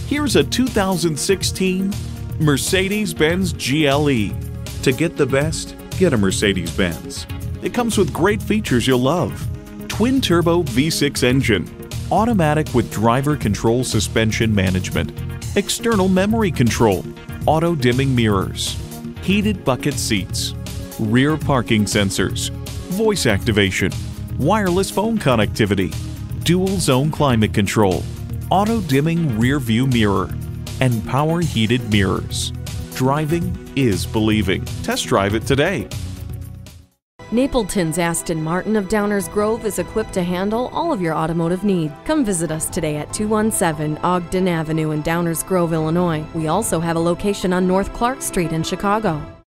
Here's a 2016 Mercedes-Benz GLE. To get the best, get a Mercedes-Benz. It comes with great features you'll love. Twin-turbo V6 engine, automatic with driver control suspension management, external memory control, auto-dimming mirrors, heated bucket seats, rear parking sensors, voice activation, wireless phone connectivity, dual-zone climate control, auto-dimming rear-view mirror, and power heated mirrors. Driving is believing. Test drive it today. Napleton's Aston Martin of Downers Grove is equipped to handle all of your automotive needs. Come visit us today at 217 Ogden Avenue in Downers Grove, Illinois. We also have a location on North Clark Street in Chicago.